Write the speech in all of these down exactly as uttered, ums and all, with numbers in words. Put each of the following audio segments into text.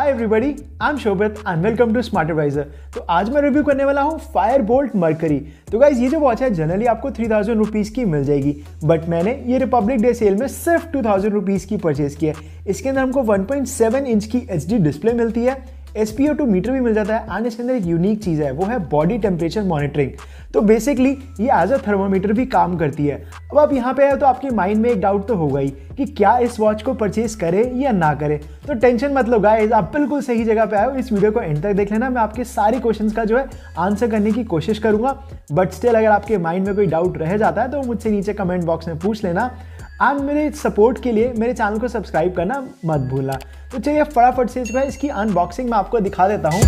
Hi everybody, I am Shobhit and welcome to Smart Advisor. तो आज मैं रिव्यू करने वाला हूँ फायरबोल्ट मरकरी। तो गाइज ये जो वॉच है जनरली आपको थ्री थाउजेंड रुपीज़ की मिल जाएगी, बट मैंने ये रिपब्लिक डे सेल में सिर्फ टू थाउजेंड रुपीज़ की परचेज की है। इसके अंदर हमको वन पॉइंट सेवन इंच की एच डी डिस्प्ले मिलती है, S P O two meter भी मिल जाता है एंड इसके अंदर एक यूनिक चीज़ है, वो है बॉडी टेम्परेचर मॉनिटरिंग। तो बेसिकली ये एज अ थर्मोमीटर भी काम करती है। अब आप यहाँ पे आए तो आपके माइंड में एक डाउट तो होगा ही कि क्या इस वॉच को परचेज करें या ना करें। तो टेंशन मत लो गाइस, आप बिल्कुल सही जगह पे आए हो। इस वीडियो को एंड तक देख लेना, मैं आपके सारे क्वेश्चंस का जो है आंसर करने की कोशिश करूंगा। बट स्टिल अगर आपके माइंड में कोई डाउट रह जाता है तो मुझसे नीचे कमेंट बॉक्स में पूछ लेना एंड मेरे सपोर्ट के लिए मेरे चैनल को सब्सक्राइब करना मत भूलना। तो चलिए फटाफट से जो है इसकी अनबॉक्सिंग मैं आपको दिखा देता हूँ।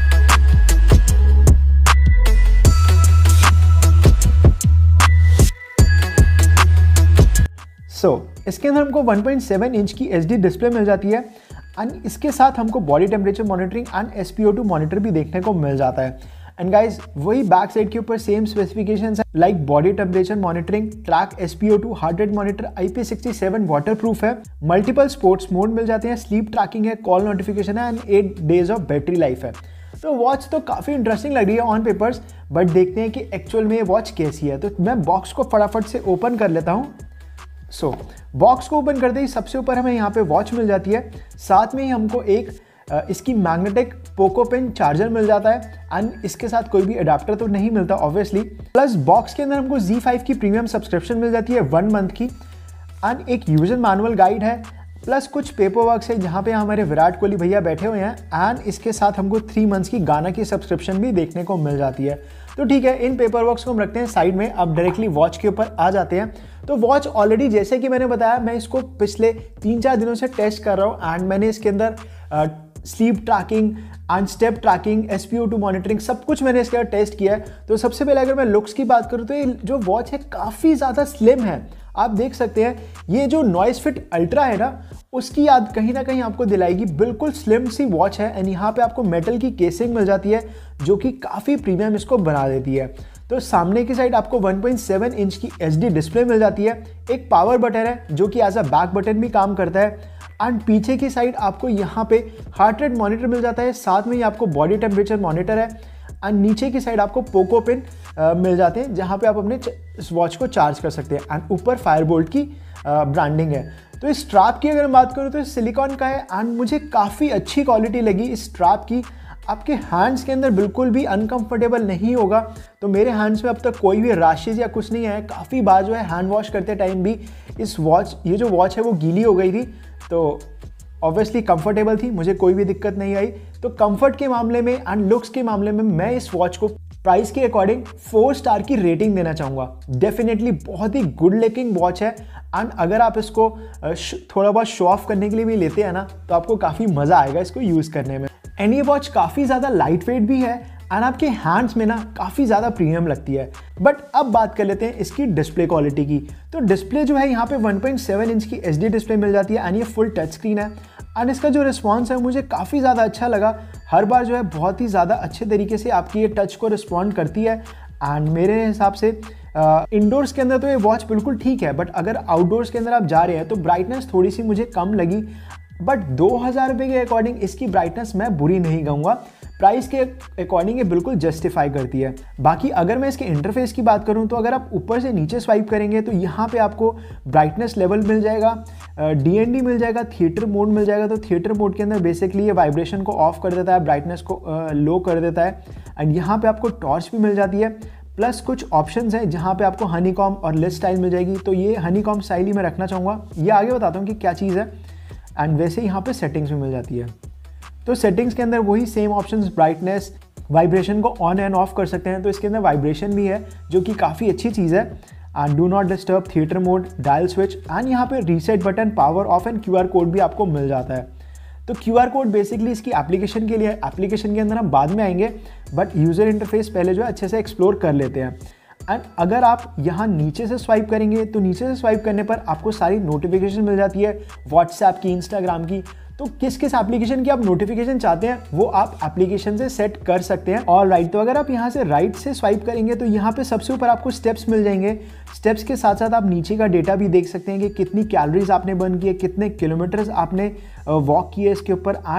सो so, इसके अंदर हमको वन पॉइंट सेवन इंच की एच डी डिस्प्ले मिल जाती है एंड इसके साथ हमको body temperature monitoring and S P O two monitor भी देखने को मिल जाता है। एंड गाइज वही बैक साइड के ऊपर सेम स्पेसिफिकेशंस है, like body temperature monitoring, track S P O two, heart rate monitor, I P sixty seven waterproof है, मल्टीपल स्पोर्ट्स मोड मिल जाते हैं, स्लीप ट्रैकिंग है, कॉल नोटिफिकेशन है and eight days of battery life है। तो watch तो काफ़ी इंटरेस्टिंग लग रही है ऑन पेपर्स, बट देखते हैं कि एक्चुअल में ये वॉच कैसी है। तो मैं बॉक्स को फटाफट से ओपन कर लेता हूँ। सो so, बॉक्स को ओपन करते ही सबसे ऊपर हमें यहाँ पे वॉच मिल जाती है, साथ में ही हमको एक इसकी मैग्नेटिक पोको पिन चार्जर मिल जाता है एंड इसके साथ कोई भी अडाप्टर तो नहीं मिलता ऑब्वियसली। प्लस बॉक्स के अंदर हमको ज़ी फाइव की प्रीमियम सब्सक्रिप्शन मिल जाती है वन मंथ की एंड एक यूजर मैनुअल गाइड है, प्लस कुछ पेपर वर्क है जहाँ पे हमारे विराट कोहली भैया बैठे हुए हैं एंड इसके साथ हमको थ्री मंथ्स की गाना की सब्सक्रिप्शन भी देखने को मिल जाती है। तो ठीक है, इन पेपर वर्क्स को हम रखते हैं साइड में, अब डायरेक्टली वॉच के ऊपर आ जाते हैं। तो वॉच ऑलरेडी जैसे कि मैंने बताया, मैं इसको पिछले तीन चार दिनों से टेस्ट कर रहा हूँ एंड मैंने इसके अंदर sleep tracking and step tracking, S P O two monitoring, सब कुछ मैंने इसके अंदर टेस्ट किया है। तो सबसे पहले अगर मैं लुक्स की बात करूँ तो ये जो वॉच है काफ़ी ज़्यादा स्लिम है। आप देख सकते हैं ये जो नॉइस फिट अल्ट्रा है ना, उसकी याद कहीं ना कहीं आपको दिलाएगी। बिल्कुल स्लिम सी वॉच है एंड यहाँ पे आपको मेटल की केसिंग मिल जाती है जो कि काफ़ी प्रीमियम इसको बना देती है। तो सामने की साइड आपको वन पॉइंट सेवन इंच की एच डी डिस्प्ले मिल जाती है, एक पावर बटन है जो कि एज अ बैक बटन भी काम करता है एंड पीछे की साइड आपको यहाँ पे हार्ट रेट मॉनिटर मिल जाता है, साथ में ही आपको बॉडी टेम्परेचर मॉनिटर है एंड नीचे की साइड आपको पोको पिन मिल जाते हैं जहाँ पे आप अपने इस वॉच को चार्ज कर सकते हैं एंड ऊपर फायरबोल्ट की ब्रांडिंग है। तो इस स्ट्रैप की अगर मैं बात करूँ तो सिलिकॉन का है एंड मुझे काफ़ी अच्छी क्वालिटी लगी इस स्ट्रैप की। आपके हैंड्स के अंदर बिल्कुल भी अनकंफर्टेबल नहीं होगा। तो मेरे हैंड्स में अब तक कोई भी रैशेज या कुछ नहीं है। काफ़ी बार जो है हैंड वॉश करते टाइम भी इस वॉच ये जो वॉच है वो गीली हो गई थी, तो ऑब्वियसली कंफर्टेबल थी, मुझे कोई भी दिक्कत नहीं आई। तो कंफर्ट के मामले में एंड लुक्स के मामले में मैं इस वॉच को प्राइस के अकॉर्डिंग फोर स्टार की रेटिंग देना चाहूँगा। डेफिनेटली बहुत ही गुड लुकिंग वॉच है एंड अगर आप इसको थोड़ा बहुत शो ऑफ करने के लिए भी लेते हैं ना तो आपको काफ़ी मज़ा आएगा इसको यूज़ करने में। एंड ये वॉच काफ़ी ज़्यादा लाइट वेट भी है एंड आपके हैंड्स में ना काफ़ी ज़्यादा प्रीमियम लगती है। बट अब बात कर लेते हैं इसकी डिस्प्ले क्वालिटी की। तो डिस्प्ले जो है यहाँ पे वन पॉइंट सेवन इंच की एच डी डिस्प्ले मिल जाती है एंड ये फुल टच स्क्रीन है एंड इसका जो रिस्पॉन्स है मुझे काफ़ी ज़्यादा अच्छा लगा। हर बार जो है बहुत ही ज़्यादा अच्छे तरीके से आपकी ये टच को रिस्पॉन्ड करती है एंड मेरे हिसाब से इंडोर्स के अंदर तो ये वॉच बिल्कुल ठीक है, बट अगर आउटडोर्स के अंदर आप जा रहे हैं तो ब्राइटनेस थोड़ी सी मुझे कम लगी। बट दो हज़ार रुपये के अकॉर्डिंग इसकी ब्राइटनेस मैं बुरी नहीं कहूँगा, प्राइस के अकॉर्डिंग ये बिल्कुल जस्टिफाई करती है। बाकी अगर मैं इसके इंटरफेस की बात करूँ तो अगर आप ऊपर से नीचे स्वाइप करेंगे तो यहाँ पे आपको ब्राइटनेस लेवल मिल जाएगा, डी एन डी मिल जाएगा, थिएटर मोड मिल जाएगा। तो थिएटर मोड के अंदर बेसिकली ये वाइब्रेशन को ऑफ कर देता है, ब्राइटनेस को लो कर देता है एंड यहाँ पे आपको टॉर्च भी मिल जाती है। प्लस कुछ ऑप्शंस हैं जहाँ पे आपको हनीकॉम और लिस्ट स्टाइल मिल जाएगी, तो ये हनीकॉम स्टाइल ही मैं रखना चाहूँगा। ये आगे बताता हूँ कि क्या चीज़ है एंड वैसे यहाँ पे सेटिंग्स भी मिल जाती है। तो सेटिंग्स के अंदर वही सेम ऑप्शंस, ब्राइटनेस, वाइब्रेशन को ऑन एंड ऑफ कर सकते हैं। तो इसके अंदर वाइब्रेशन भी है जो कि काफ़ी अच्छी चीज़ है and do not disturb, theatre mode, dial switch and यहाँ पे reset button, power off and Q R code भी आपको मिल जाता है। तो क्यू आर कोड बेसिकली इसकी एप्लीकेशन के लिए, एप्लीकेशन के अंदर हम बाद में आएंगे, बट यूज़र इंटरफेस पहले जो है अच्छे से एक्सप्लोर कर लेते हैं। एंड अगर आप यहाँ नीचे से स्वाइप करेंगे तो नीचे से स्वाइप करने पर आपको सारी नोटिफिकेशन मिल जाती है व्हाट्सएप की, इंस्टाग्राम की। तो किस किस एप्लीकेशन की आप नोटिफिकेशन चाहते हैं वो आप एप्लीकेशन से सेट कर सकते हैं। और राइट, तो अगर आप यहाँ से राइट से स्वाइप करेंगे तो यहाँ पे सबसे ऊपर आपको स्टेप्स मिल जाएंगे। स्टेप्स के साथ साथ आप नीचे का डेटा भी देख सकते हैं कि कितनी कैलोरीज आपने बर्न की है, कितने किलोमीटर्स आपने वॉक किए इसके ऊपर, एंड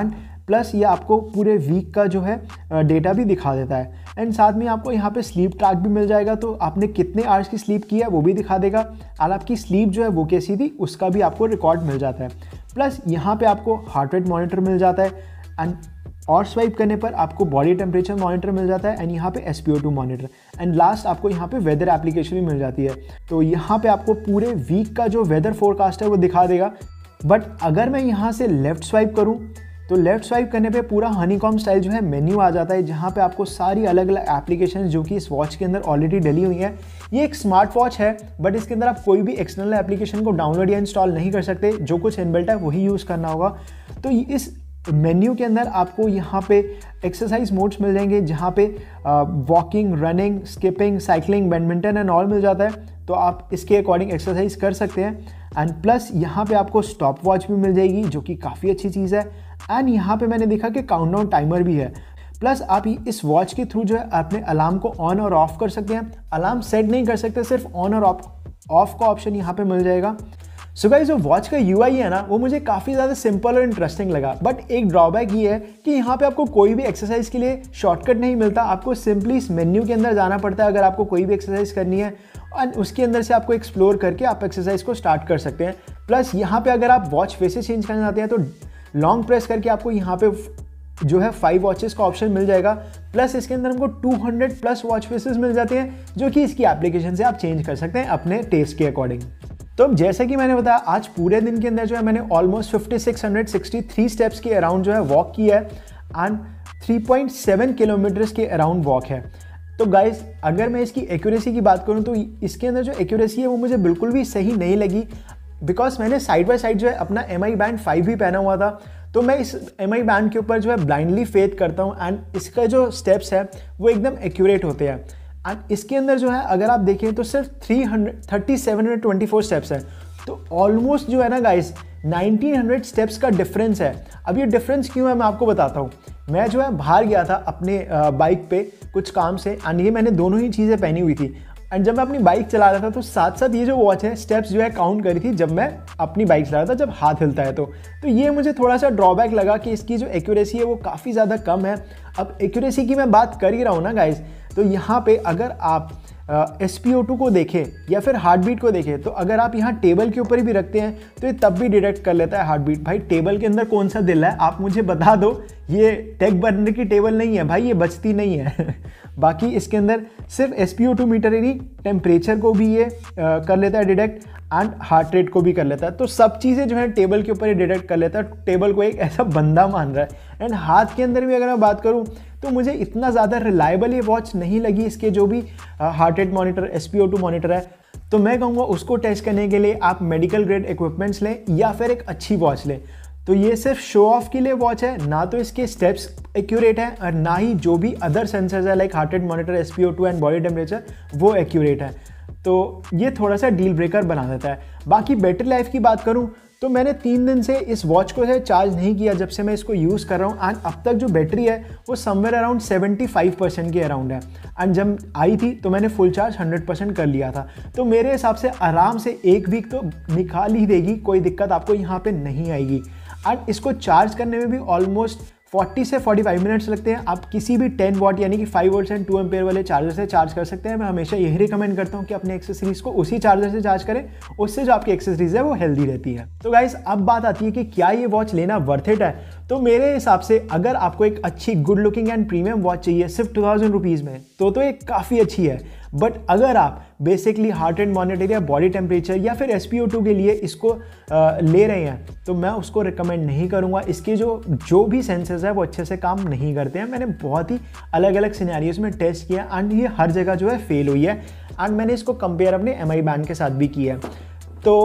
प्लस ये आपको पूरे वीक का जो है डेटा भी दिखा देता है। एंड साथ में आपको यहाँ पे स्लीप ट्रैक भी मिल जाएगा, तो आपने कितने आवर्स की स्लीप की है वो भी दिखा देगा, और आपकी स्लीप जो है वो कैसी थी उसका भी आपको रिकॉर्ड मिल जाता है। प्लस यहाँ पे आपको हार्ट रेट मॉनिटर मिल जाता है, एंड और स्वाइप करने पर आपको बॉडी टेम्परेचर मॉनिटर मिल जाता है, एंड यहाँ पे S P O two monitor, and last आपको यहाँ पे वेदर एप्लीकेशन भी मिल जाती है। तो यहाँ पे आपको पूरे वीक का जो वेदर फोरकास्ट है वो दिखा देगा। बट अगर मैं यहाँ से लेफ्ट स्वाइप करूँ तो लेफ्ट स्वाइप करने पे पूरा हनीकॉम स्टाइल जो है मेन्यू आ जाता है, जहाँ पे आपको सारी अलग अलग एप्लीकेशन जो कि इस वॉच के अंदर ऑलरेडी डली हुई हैं। ये एक स्मार्ट वॉच है, बट इसके अंदर आप कोई भी एक्सटर्नल एप्लीकेशन को डाउनलोड या इंस्टॉल नहीं कर सकते, जो कुछ इनबिल्ट है वही यूज़ करना होगा। तो इस मेन्यू के अंदर आपको यहाँ पे एक्सरसाइज मोड्स मिल जाएंगे, जहाँ पे walking, running, skipping, cycling, badminton and all मिल जाता है, तो आप इसके अकॉर्डिंग एक्सरसाइज कर सकते हैं। एंड प्लस यहाँ पे आपको स्टॉप वॉच भी मिल जाएगी, जो कि काफ़ी अच्छी चीज़ है। एंड यहाँ पे मैंने देखा कि काउंटडाउन टाइमर भी है। प्लस आप इस वॉच के थ्रू जो है अपने अलार्म को ऑन और ऑफ कर सकते हैं। अलार्म सेट नहीं कर सकते, सिर्फ ऑन और ऑफ ऑफ का ऑप्शन यहाँ पे मिल जाएगा। सो गाइस, जो वॉच का यू आई है ना, वो मुझे काफ़ी ज़्यादा सिंपल और इंटरेस्टिंग लगा। बट एक ड्रॉबैक ये है कि यहाँ पे आपको कोई भी एक्सरसाइज के लिए शॉर्टकट नहीं मिलता। आपको सिंपली इस मेन्यू के अंदर जाना पड़ता है अगर आपको कोई भी एक्सरसाइज करनी है, और उसके अंदर से आपको एक्सप्लोर करके आप एक्सरसाइज को स्टार्ट कर सकते हैं। प्लस यहाँ पे अगर आप वॉच फेसेस चेंज करना चाहते हैं तो लॉन्ग प्रेस करके आपको यहाँ पे जो है फाइव वॉचेस का ऑप्शन मिल जाएगा। प्लस इसके अंदर हमको two hundred plus watch faces मिल जाते हैं, जो कि इसकी एप्लीकेशन से आप चेंज कर सकते हैं अपने टेस्ट के अकॉर्डिंग। तो जैसे कि मैंने बताया, आज पूरे दिन के अंदर जो है मैंने almost fifty six hundred sixty three steps के अराउंड जो है वॉक किया है, and three point seven kilometres के अराउंड वॉक है। तो गाइस, अगर मैं इसकी एक्यूरेसी की बात करूं तो इसके अंदर जो एक्यूरेसी है वो मुझे बिल्कुल भी सही नहीं लगी, बिकॉज मैंने साइड बाय साइड जो है अपना एम आई बैंड फाइव भी पहना हुआ था। तो मैं इस एम आई बैंड के ऊपर जो है ब्लाइंडली फेथ करता हूँ, एंड इसका जो स्टेप्स है वो एकदम एक्यूरेट होते हैं। एंड इसके अंदर जो है अगर आप देखें तो सिर्फ three hundred thirty seven hundred twenty four steps हैं। तो ऑलमोस्ट जो है ना गाइस, नाइनटीन हंड्रेड स्टेप्स का डिफरेंस है। अब ये डिफरेंस क्यों है मैं आपको बताता हूँ। मैं जो है बाहर गया था अपने बाइक पे कुछ काम से, एंड ये मैंने दोनों ही चीज़ें पहनी हुई थी। एंड जब मैं अपनी बाइक चला रहा था तो साथ साथ ये जो वॉच है स्टेप्स जो है काउंट करी थी जब मैं अपनी बाइक चला रहा था, जब हाथ हिलता है तो तो ये मुझे थोड़ा सा ड्रॉबैक लगा कि इसकी जो एक्यूरेसी है वो काफ़ी ज़्यादा कम है। अब एक्यूरेसी की मैं बात कर ही रहा हूँ ना गाइस, तो यहाँ पे अगर आप एस पी ओ टू को देखें या फिर हार्ट बीट को देखें, तो अगर आप यहाँ टेबल के ऊपर भी रखते हैं तो ये तब भी डिटेक्ट कर लेता है हार्ट बीट। भाई टेबल के अंदर कौन सा दिल है आप मुझे बता दो, ये टेक बर्नर की टेबल नहीं है भाई, ये बचती नहीं है। बाकी इसके अंदर सिर्फ S P O two meter ही नहीं, टेम्परेचर को भी ये आ, कर लेता है डिटेक्ट, एंड हार्ट रेट को भी कर लेता है। तो सब चीज़ें जो है टेबल के ऊपर ही डिटेक्ट कर लेता है, टेबल को एक ऐसा बंदा मान रहा है। एंड हाथ के अंदर भी अगर मैं बात करूँ तो मुझे इतना ज़्यादा रिलायबल ये वॉच नहीं लगी। इसके जो भी heart rate monitor, S P O two monitor है, तो मैं कहूँगा उसको टेस्ट करने के लिए आप मेडिकल ग्रेड इक्विपमेंट्स लें या फिर एक अच्छी वॉच लें। तो ये सिर्फ शो ऑफ के लिए वॉच है, ना तो इसके स्टेप्स एक्यूरेट हैं और ना ही जो भी अदर सेंसर्स है like heart rate monitor, S P O two and body temperature वो एक्यूरेट है। तो ये थोड़ा सा डील ब्रेकर बना देता है। बाकी बैटरी लाइफ की बात करूँ तो मैंने तीन दिन से इस वॉच को है चार्ज नहीं किया जब से मैं इसको यूज़ कर रहा हूँ, एंड अब तक जो बैटरी है वो somewhere around seventy five percent के अराउंड है। एंड जब आई थी तो मैंने फुल चार्ज हंड्रेड परसेंट कर लिया था। तो मेरे हिसाब से आराम से एक वीक तो निकाल ही देगी, कोई दिक्कत आपको यहाँ पे नहीं आएगी। एंड इसको चार्ज करने में भी ऑलमोस्ट फोर्टी से फोर्टी फाइव मिनट्स लगते हैं। आप किसी भी टेन वॉट यानी कि five volt and two ampere वाले चार्जर से चार्ज कर सकते हैं। मैं हमेशा यही रिकमेंड करता हूँ कि अपने एक्सेसरीज को उसी चार्जर से चार्ज करें, उससे जो आपकी एक्सेसरीज है वो हेल्दी रहती है। तो गाइस, अब बात आती है कि क्या ये वॉच लेना वर्थ इट है। तो मेरे हिसाब से अगर आपको एक अच्छी good looking and premium watch चाहिए सिर्फ टू थाउजेंड रुपीज़ में, तो तो ये काफ़ी अच्छी है। बट अगर आप बेसिकली हार्ट रेट मॉनिटर या बॉडी टेम्परेचर या फिर एस पी ओ टू के लिए इसको आ, ले रहे हैं, तो मैं उसको रिकमेंड नहीं करूँगा। इसके जो जो भी सेंसर्स है वो अच्छे से काम नहीं करते हैं। मैंने बहुत ही अलग अलग सिनेरियोज में टेस्ट किया एंड ये हर जगह जो है फेल हुई है। एंड मैंने इसको कंपेयर अपने एम आई बैंड के साथ भी किया है। तो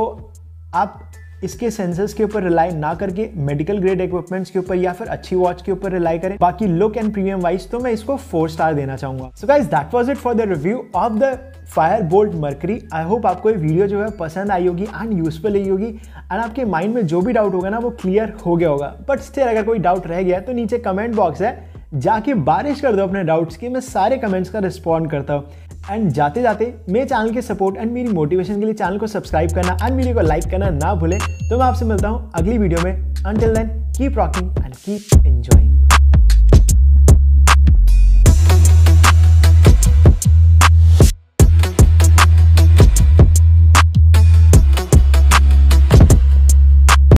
आप इसके सेंसर्स के ऊपर रिलाई ना करके मेडिकल ग्रेड इक्विपमेंट्स के ऊपर या फिर अच्छी वॉच के ऊपर रिलाई करें। बाकी लुक एंड प्रीमियम वाइज तो मैं इसको फोर स्टार देना चाहूंगा। So guys, that was it for the review of the Fireboltt Mercury. I hope आपको ये वीडियो जो है पसंद आई होगी एंड यूजफुल रही होगी, एंड आपके माइंड में जो भी डाउट होगा ना वो क्लियर हो गया होगा। बट स्टिल अगर कोई डाउट रह गया तो नीचे कमेंट बॉक्स है, जाके बारिश कर दो अपने डाउट्स की। मैं सारे कमेंट्स का रिस्पॉन्ड करता हूँ। एंड जाते जाते मेरे चैनल के सपोर्ट एंड मेरी मोटिवेशन के लिए चैनल को सब्सक्राइब करना एंड वीडियो को लाइक करना ना भूलें। तो मैं आपसे मिलता हूँ अगली वीडियो में। Until then keep rocking and keep enjoying.